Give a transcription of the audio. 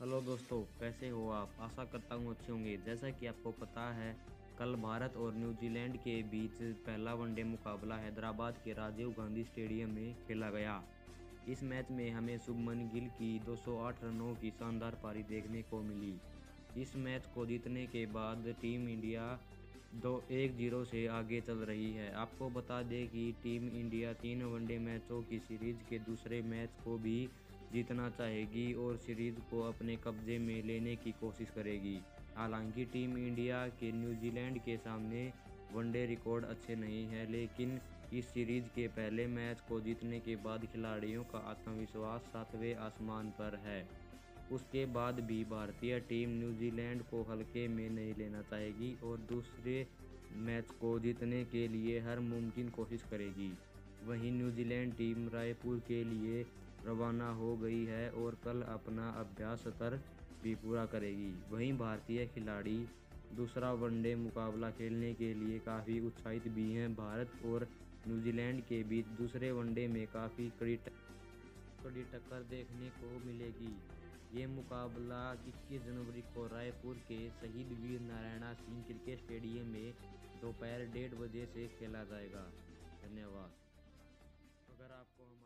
Hello दोस्तों, कैसे हो आप? आशा करता हूँ अच्छे होंगे। जैसा कि आपको पता है, कल भारत और न्यूजीलैंड के बीच पहला वनडे मुकाबला हैदराबाद के राजीव गांधी स्टेडियम में खेला गया। इस मैच में हमें शुभमन गिल की 208 रनों की शानदार पारी देखने को मिली। इस मैच को जीतने के बाद टीम इंडिया 1-0 से आगे चल रही है। आपको बता दें कि टीम इंडिया 3 वनडे मैचों की सीरीज के दूसरे मैच को भी जीतना चाहेगी और सीरीज को अपने कब्जे में लेने की कोशिश करेगी। हालांकि टीम इंडिया के न्यूजीलैंड के सामने वनडे रिकॉर्ड अच्छे नहीं हैं, लेकिन इस सीरीज के पहले मैच को जीतने के बाद खिलाड़ियों का आत्मविश्वास सातवें आसमान पर है। उसके बाद भी भारतीय टीम न्यूजीलैंड को हल्के में नहीं लेना चाहेगी और दूसरे मैच को जीतने के लिए हर मुमकिन कोशिश करेगी। वहीं न्यूजीलैंड टीम रायपुर के लिए रवाना हो गई है और कल अपना अभ्यास सत्र भी पूरा करेगी। वहीं भारतीय खिलाड़ी दूसरा वनडे मुकाबला खेलने के लिए काफ़ी उत्साहित भी हैं। भारत और न्यूजीलैंड के बीच दूसरे वनडे में काफ़ी कड़ी टक्कर देखने को मिलेगी। ये मुकाबला 21 जनवरी को रायपुर के शहीद वीर नारायण सिंह क्रिकेट स्टेडियम में दोपहर 1:30 बजे से खेला जाएगा। धन्यवाद। अगर आपको हमारा